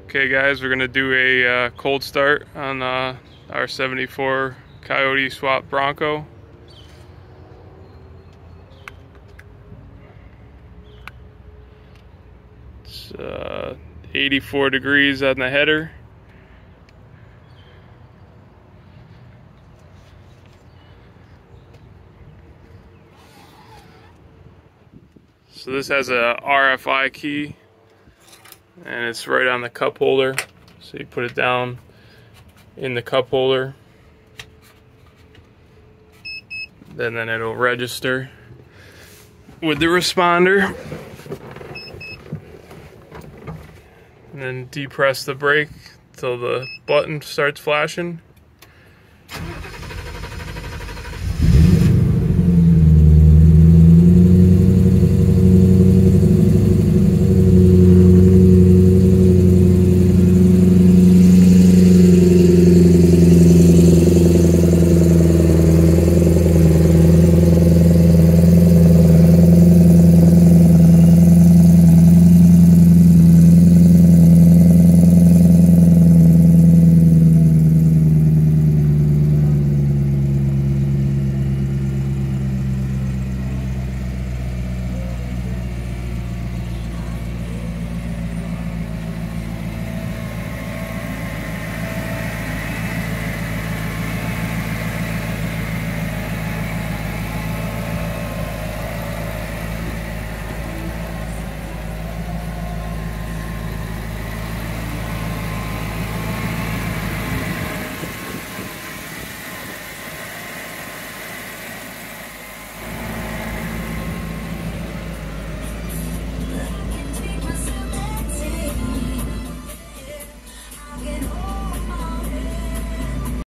Okay guys, we're gonna do a cold start on our 74 Coyote swap Bronco. It's 84 degrees on the header. So this has a RFI key and it's right on the cup holder. So you put it down in the cup holder, then it'll register with the responder, and then depress the brake till the button starts flashing.